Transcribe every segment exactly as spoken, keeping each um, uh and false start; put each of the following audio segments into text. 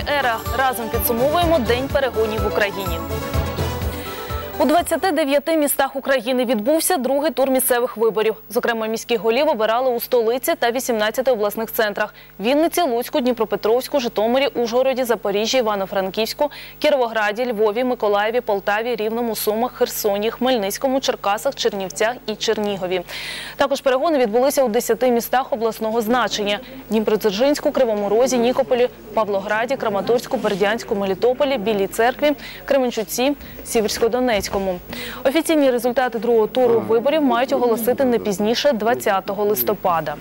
Ера. Разом підсумовуємо День перегонів в Україні. У двадцяти дев'яти містах України відбувся другий тур місцевих виборів. Зокрема, міських голів обирали у столиці та вісімнадцяти обласних центрах – Вінниці, Луцьку, Дніпропетровську, Житомирі, Ужгороді, Запоріжжі, Івано-Франківську, Кіровограді, Львові, Миколаєві, Полтаві, Рівному, Сумах, Херсоні, Хмельницькому, Черкасах, Чернівцях і Чернігові. Також перегони відбулися у десяти містах обласного значення – Дніпродзержинську, Кривому Розі, Нікополі, Павлограді, Краматорську, Бердянську, Мелітополі, Білій Церкві, Кременчуці, Сіверсько-Донецьку. Офіційні результати другого туру виборів мають оголосити не пізніше двадцятого листопада.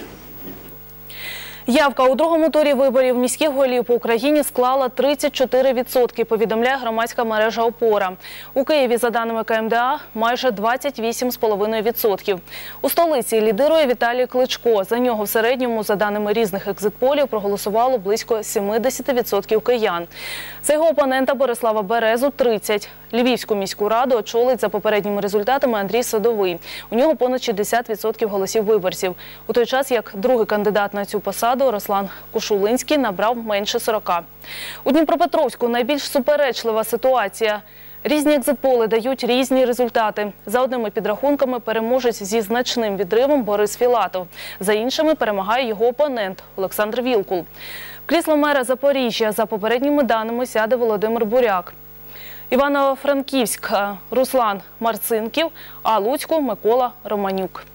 Явка у другому турі виборів міських голів по Україні склала тридцять чотири відсотки, повідомляє громадська мережа «Опора». У Києві, за даними ка ем де а, майже двадцять вісім цілих п'ять десятих відсотка. У столиці лідирує Віталій Кличко. За нього в середньому, за даними різних екзитполів, проголосувало близько сімдесят відсотків киян. За його опонента Борислава Березу – тридцять. Львівську міську раду очолить за попередніми результатами Андрій Садовий. У нього понад шістдесят відсотків голосів виборців. У той час, як другий кандидат на цю посаду Руслан Кошулинський набрав менше сорока. У Дніпропетровську найбільш суперечлива ситуація. Різні екзитполи дають різні результати. За одними підрахунками переможець зі значним відривом Борис Філатов. За іншими перемагає його опонент Олександр Вілкул. В крісло мера Запоріжжя, за попередніми даними, сяде Володимир Буряк. Івано-Франківськ – Руслан Марцинків, а Луцьку – Микола Романюк.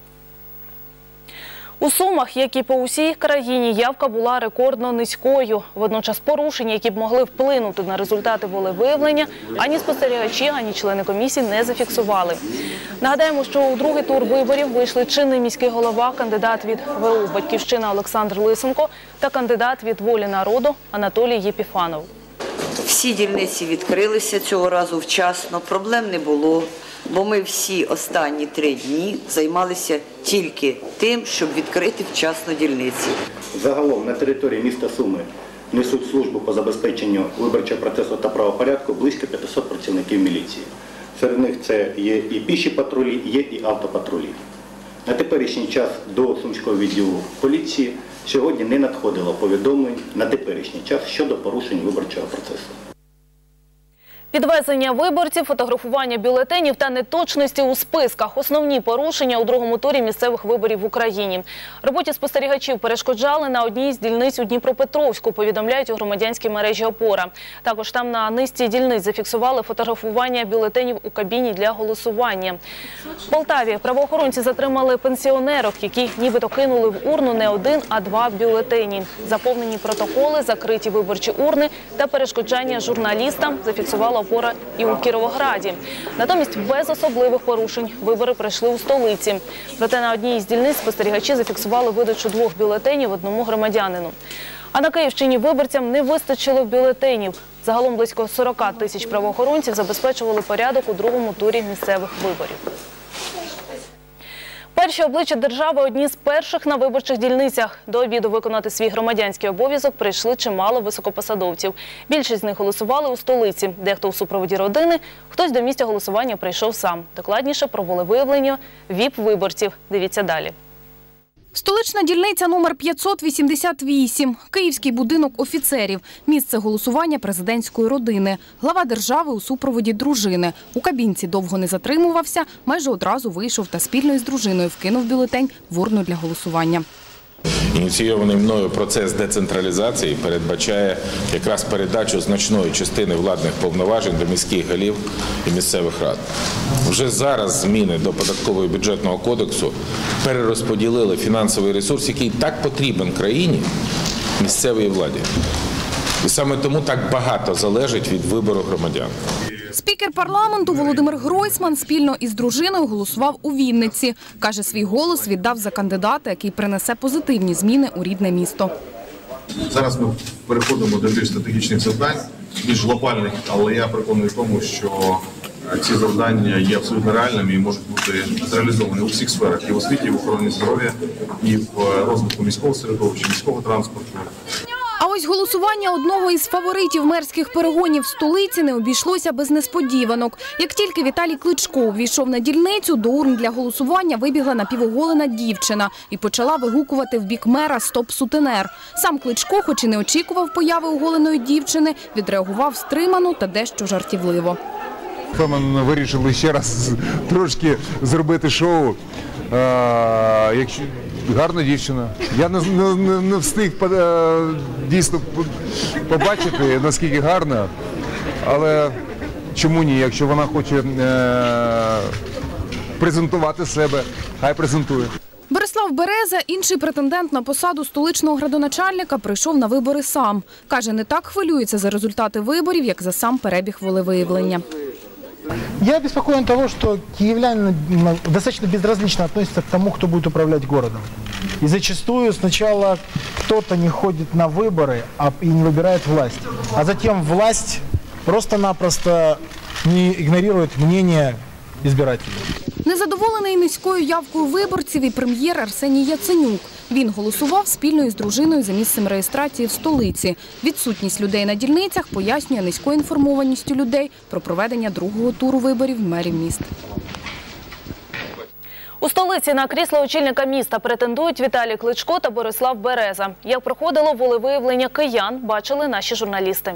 У Сумах, як і по усій країні, явка була рекордно низькою. Водночас порушень, які б могли вплинути на результати волевиявлення, ані спостерігачі, ані члени комісії не зафіксували. Нагадаємо, що у другий тур виборів вийшли чинний міський голова, кандидат від ве у «Батьківщина» Олександр Лисенко та кандидат від «Волі народу» Анатолій Єпіфанов. Всі дільниці відкрилися цього разу вчасно, проблем не було, бо ми всі останні три дні займалися тільки тим, щоб відкрити вчасно дільниці. Загалом на території міста Суми несуть службу по забезпеченню виборчого процесу та правопорядку близько п'ятисот працівників міліції. Серед них це є і піші патрулі, є і автопатрулі. На теперішній час до Сумського відділу поліції сьогодні не надходило повідомлень на теперішній час щодо порушень виборчого процесу. Підвезення виборців, фотографування бюлетенів та неточності у списках – основні порушення у другому турі місцевих виборів в Україні. Роботі спостерігачів перешкоджали на одній з дільниць у Дніпропетровську, повідомляють у громадянській мережі «Опора». Також там на низці дільниць зафіксували фотографування бюлетенів у кабіні для голосування. В Полтаві правоохоронці затримали пенсіонерок, які нібито кинули в урну не один, а два бюлетені. Заповнені протоколи, закриті виборчі урни та перешкоджання журналістам зафіксувала «Опора» і у Кіровограді. Натомість без особливих порушень вибори пройшли у столиці. Проте на одній із дільниць спостерігачі зафіксували видачу двох бюлетенів одному громадянину. А на Київщині виборцям не вистачило бюлетенів. Загалом близько сорока тисяч правоохоронців забезпечували порядок у другому турі місцевих виборів. Перші обличчя держави – одні з перших на виборчих дільницях. До обіду виконати свій громадянський обов'язок прийшли чимало високопосадовців. Більшість з них голосували у столиці. Дехто у супроводі родини, хтось до місця голосування прийшов сам. Докладніше про волевиявлення віп-виборців. Дивіться далі. Столична дільниця номер п'ятсот вісімдесят вісім. Київський будинок офіцерів. Місце голосування президентської родини. Глава держави у супроводі дружини. У кабінці довго не затримувався, майже одразу вийшов та спільно із дружиною вкинув бюлетень в урну для голосування. Ініційований мною процес децентралізації передбачає якраз передачу значної частини владних повноважень до міських голів і місцевих рад. Вже зараз зміни до податкового і бюджетного кодексу перерозподілили фінансовий ресурс, який так потрібен країні, місцевій владі. І саме тому так багато залежить від вибору громадян. Спікер парламенту Володимир Гройсман спільно із дружиною голосував у Вінниці. Каже, свій голос віддав за кандидата, який принесе позитивні зміни у рідне місто. Зараз ми переходимо до більш стратегічних завдань, більш глобальних, але я переконаний в тому, що ці завдання є абсолютно реальними і можуть бути зреалізовані у всіх сферах – і в освіті, і в охороні здоров'я, і в розвитку міського середовища, міського транспорту. А ось голосування одного із фаворитів мерських перегонів в столиці не обійшлося без несподіванок. Як тільки Віталій Кличко увійшов на дільницю, до урн для голосування вибігла напівоголена дівчина і почала вигукувати в бік мера «Стоп, сутенер». Сам Кличко, хоч і не очікував появи оголеної дівчини, відреагував стримано та дещо жартівливо. Ми вирішили ще раз трошки зробити шоу. А, якщо гарна дівчина. Я не, не, не встиг дійсно побачити, наскільки гарна, але чому ні, якщо вона хоче е, презентувати себе, хай презентує. Борислав Береза, інший претендент на посаду столичного градоначальника, прийшов на вибори сам. Каже, не так хвилюється за результати виборів, як за сам перебіг волевиявлення. Я обеспокоен того, что киевляне достаточно безразлично относятся к тому, кто будет управлять городом. И зачастую сначала кто-то не ходит на выборы а, и не выбирает власть. А затем власть просто-напросто не игнорирует мнение избирателей. Незадоволений низькою явкою виборців і прем'єр Арсеній Яценюк. Він голосував спільно із дружиною за місцем реєстрації в столиці. Відсутність людей на дільницях пояснює низькою інформованістю людей про проведення другого туру виборів мерів міст. У столиці на крісло очільника міста претендують Віталій Кличко та Борислав Береза. Як проходило волевиявлення киян, бачили наші журналісти.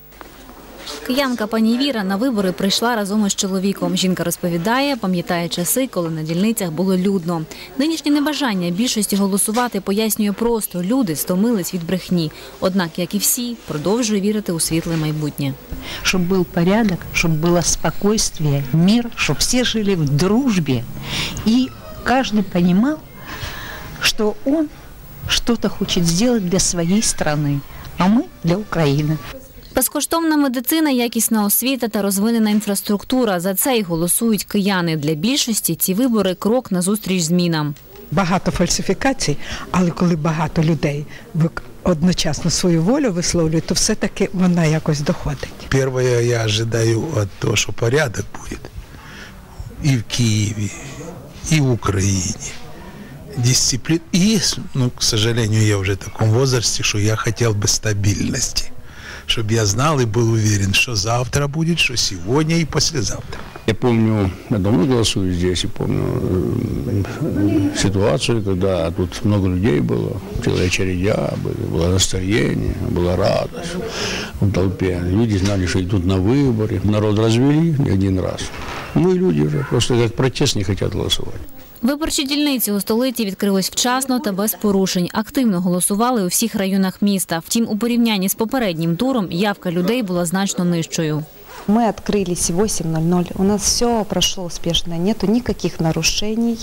Киянка пані Віра на вибори прийшла разом із чоловіком. Жінка розповідає, пам'ятає часи, коли на дільницях було людно. Нинішнє небажання більшості голосувати пояснює просто – люди стомились від брехні. Однак, як і всі, продовжує вірити у світле майбутнє. Щоб був порядок, щоб було спокійствие, мир, щоб всі жили в дружбі. І кожен розумів, що він щось хоче зробити для своєї країни, а ми – для України. Безкоштовна медицина, якісна освіта та розвинена інфраструктура – за це й голосують кияни. Для більшості ці вибори – крок назустріч змінам. Багато фальсифікацій, але коли багато людей одночасно свою волю висловлюють, то все-таки вона якось доходить. Перше, я очікую від того, що порядок буде і в Києві, і в Україні. Дисципліна. І, ну, к сожалению, я вже в такому возрасте, що я хотів би стабільності. Чтобы я знал и был уверен, что завтра будет, что сегодня и послезавтра. Я помню, я давно голосую здесь, и помню э, ситуацию, когда тут много людей было, целые очередя были, было настроение, была радость в толпе. Люди знали, что идут на выборы, народ развели не один раз. Ну и люди уже просто как протест не хотят голосовать. Виборчі дільниці у столиці відкрились вчасно та без порушень. Активно голосували у всіх районах міста. Втім, у порівнянні з попереднім туром явка людей була значно нижчою. Мы открылись в восемь ноль ноль. У нас все прошло успешно, нету никаких нарушений.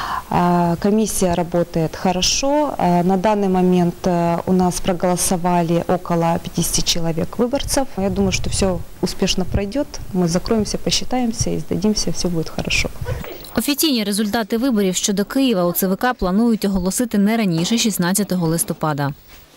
Комиссия работает хорошо. На данный момент у нас проголосовали около пятидесяти человек выборцев. Я думаю, что все успешно пройдет. Мы закроемся, посчитаемся и сдадимся, все будет хорошо. Офіційні результати виборів щодо Києва у ЦВК планують оголосити не раніше шістнадцятого листопада.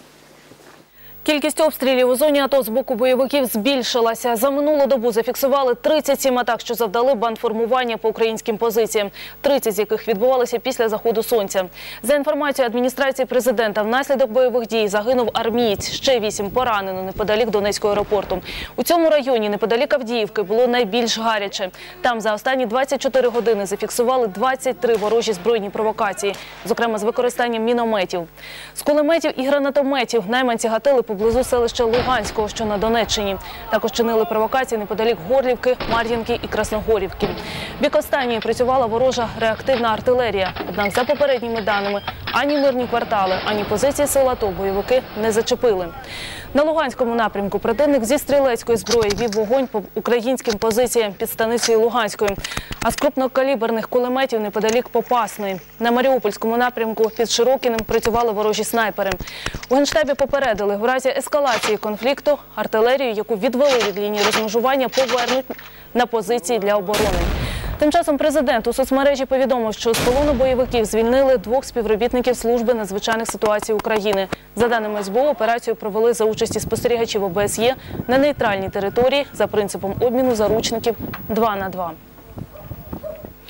Кількість обстрілів у зоні АТО з боку бойовиків збільшилася. За минулу добу зафіксували тридцять сім атак, що завдали бандформування по українським позиціям, тридцять з яких відбувалися після заходу сонця. За інформацією адміністрації президента, внаслідок бойових дій загинув армієць, ще вісім поранено неподалік Донецького аеропорту. У цьому районі, неподалік Авдіївки, було найбільш гаряче. Там за останні двадцять чотири години зафіксували двадцять три ворожі збройні провокації, зокрема з використанням мінометів. З кулеметів і гранатометів найманці гатили поблизу селища Луганського, що на Донеччині. Також чинили провокації неподалік Горлівки, Мар'їнки і Красногорівки. В бік останньої працювала ворожа реактивна артилерія. Однак, за попередніми даними, ані мирні квартали, ані позиції сил АТО бойовики не зачепили. На Луганському напрямку противник зі стрілецької зброї вів вогонь по українським позиціям під станицею Луганською, а з крупнокаліберних кулеметів неподалік Попасної. На Маріупольському напрямку під Широкіним працювали ворожі снайпери. У Генштабі попередили, в разі ескалації конфлікту артилерію, яку відвели від лінії розмежування, повернуть на позиції для оборони. Тим часом президент у соцмережі повідомив, що з полону бойовиків звільнили двох співробітників Служби надзвичайних ситуацій України. За даними ес бе у, операцію провели за участі спостерігачів о бе ес є на нейтральній території за принципом обміну заручників два на два.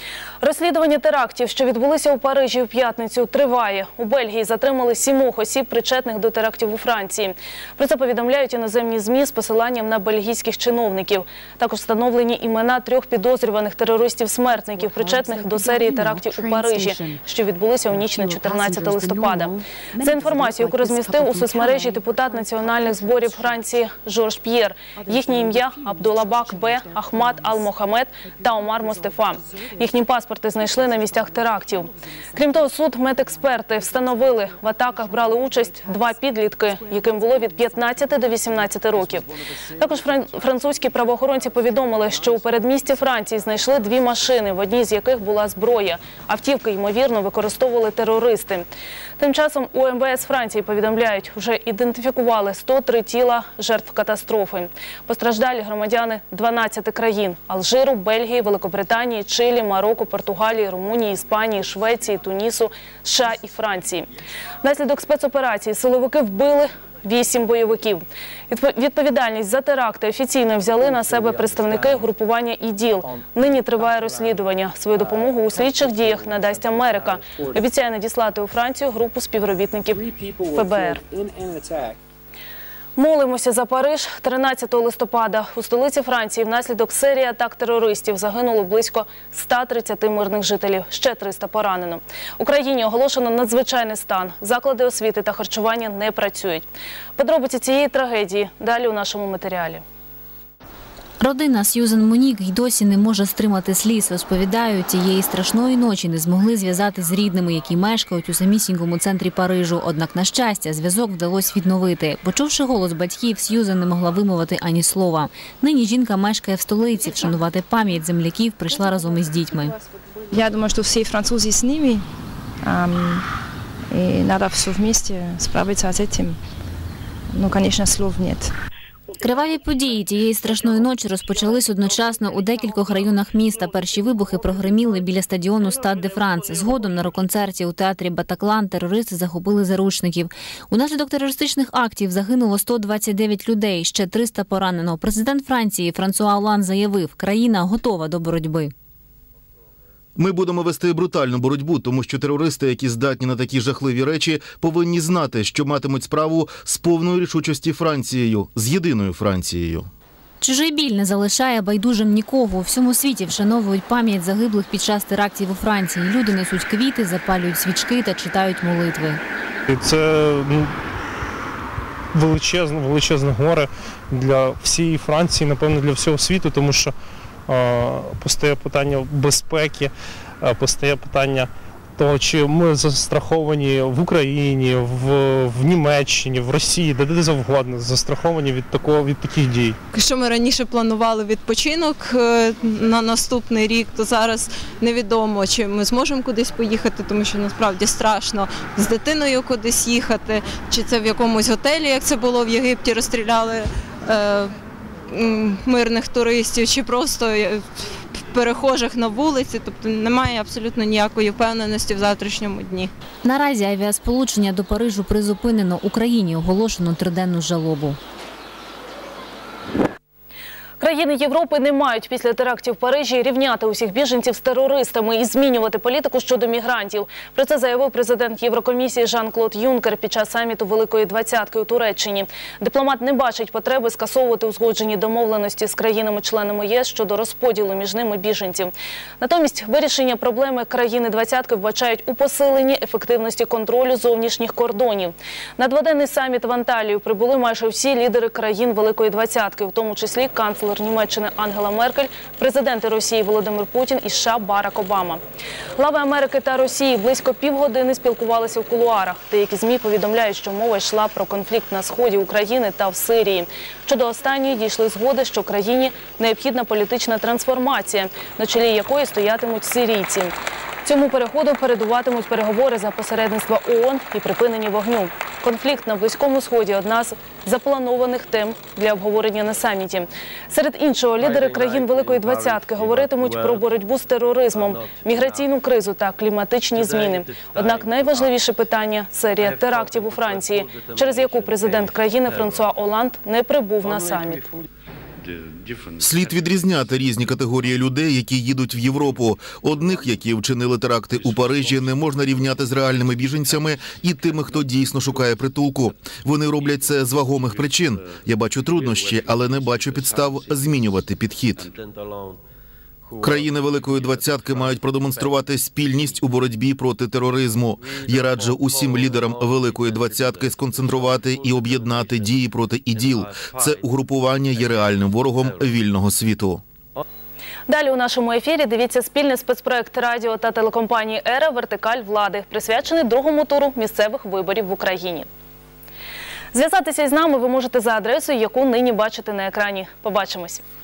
Розслідування терактів, що відбулися у Парижі у п'ятницю, триває. У Бельгії затримали сімох осіб, причетних до терактів у Франції. Про це повідомляють іноземні ЗМІ з посиланням на бельгійських чиновників. Також встановлені імена трьох підозрюваних терористів-смертників, причетних до серії терактів у Парижі, що відбулися у ніч на чотирнадцяте листопада. За інформацією, яку розмістив у соцмережі депутат національних зборів Франції Жорж П'єр. Їхні ім'я – Абдулабак Б, Ахмад Ал-Мохамед та Омар Мостефа. Їхні паспорти знайшли на місцях терактів. Крім того, суд медексперти встановили, в атаках брали участь два підлітки, яким було від п'ятнадцяти до вісімнадцяти років. Також французькі правоохоронці повідомили, що у передмісті Франції знайшли дві машини, в одній з яких була зброя. Автівки, ймовірно, використовували терористи. Тим часом у ем ве ес Франції повідомляють, вже ідентифікували сто три тіла жертв катастрофи. Постраждалі громадяни дванадцяти країн – Алжиру, Бельгії, Великобританії, Чилі, Марокко, Португалії, Румунії, Іспанії, Швеції, Тунісу, США і Франції. Внаслідок спецоперації силовики вбили вісім бойовиків. Відповідальність за теракти офіційно взяли на себе представники групування ІДІЛ. Нині триває розслідування. Свою допомогу у слідчих діях надасть Америка. Обіцяє надіслати у Францію групу співробітників еф бе ер. Молимося за Париж. тринадцятого листопада у столиці Франції внаслідок серії атак терористів загинуло близько ста тридцяти мирних жителів. Ще триста поранено. У країні оголошено надзвичайний стан. Заклади освіти та харчування не працюють. Подробиці цієї трагедії далі у нашому матеріалі. Родина Сьюзен Монік й досі не може стримати сліз. Розповідають, цієї страшної ночі не змогли зв'язати з рідними, які мешкають у самісінькому центрі Парижу. Однак, на щастя, зв'язок вдалося відновити. Почувши голос батьків, Сьюзен не могла вимовити ані слова. Нині жінка мешкає в столиці. Вшанувати пам'ять земляків прийшла разом із дітьми. Я думаю, що всі французи з ними. І треба все вместе справитися з цим. Ну, звісно, слов нет. Криваві події тієї страшної ночі розпочались одночасно у декількох районах міста. Перші вибухи прогреміли біля стадіону Стад де Франс. Згодом на рок-концерті у театрі Батаклан терористи захопили заручників. Унаслідок терористичних актів загинуло сто двадцять дев'ять людей, ще триста поранено. Президент Франції Франсуа Оланд заявив, країна готова до боротьби. Ми будемо вести брутальну боротьбу, тому що терористи, які здатні на такі жахливі речі, повинні знати, що матимуть справу з повною рішучості Францією, з єдиною Францією. Чужий біль не залишає байдужим нікого. У всьому світі вшановують пам'ять загиблих під час терактів у Франції. Люди несуть квіти, запалюють свічки та читають молитви. Це ну, величезне, величезне горе для всієї Франції, напевно, для всього світу, тому що постає питання безпеки, постає питання того, чи ми застраховані в Україні, в, в Німеччині, в Росії, де де завгодно, застраховані від такого, від таких дій. Якщо ми раніше планували відпочинок на наступний рік, то зараз невідомо, чи ми зможемо кудись поїхати, тому що насправді страшно з дитиною кудись їхати, чи це в якомусь готелі, як це було в Єгипті, розстріляли е, мирних туристів, чи просто перехожих на вулиці, тобто немає абсолютно ніякої впевненості в завтрашньому дні. Наразі авіасполучення до Парижу призупинено. Україні оголошено триденну жалобу. Країни Європи не мають після терактів в Парижі рівняти усіх біженців з терористами і змінювати політику щодо мігрантів. Про це заявив президент Єврокомісії Жан-Клод Юнкер під час саміту Великої двадцятки у Туреччині. Дипломат не бачить потреби скасовувати узгоджені домовленості з країнами-членами ЄС щодо розподілу між ними біженців. Натомість вирішення проблеми країни двадцятки вбачають у посиленні ефективності контролю зовнішніх кордонів. На дводенний саміт в Анталію прибули майже всі лідери країн Великої двадцятки, в тому числі канцлер Німеччини Ангела Меркель, президенти Росії Володимир Путін і США Барак Обама. Глави Америки та Росії близько півгодини спілкувалися в кулуарах. Деякі ЗМІ повідомляють, що мова йшла про конфлікт на сході України та в Сирії. Щодо останньої дійшли згоди, що країні необхідна політична трансформація, на чолі якої стоятимуть сирійці. Цьому переходу передуватимуть переговори за посередництва ООН і припинення вогню. Конфлікт на Близькому Сході – одна з запланованих тем для обговорення на саміті. Серед іншого, лідери країн Великої двадцятки говоритимуть про боротьбу з тероризмом, міграційну кризу та кліматичні зміни. Однак найважливіше питання – серія терактів у Франції, через яку президент країни Франсуа Оланд не прибув на саміт. Слід відрізняти різні категорії людей, які їдуть в Європу. Одних, які вчинили теракти у Парижі, не можна рівняти з реальними біженцями і тими, хто дійсно шукає притулку. Вони роблять це з вагомих причин. Я бачу труднощі, але не бачу підстав змінювати підхід. Країни Великої Двадцятки мають продемонструвати спільність у боротьбі проти тероризму. Я раджу усім лідерам Великої Двадцятки сконцентрувати і об'єднати дії проти ІДІЛ. Це угрупування є реальним ворогом вільного світу. Далі у нашому ефірі дивіться спільний спецпроект радіо та телекомпанії «Ера. Вертикаль влади», присвячений другому туру місцевих виборів в Україні. Зв'язатися із нами ви можете за адресою, яку нині бачите на екрані. Побачимось!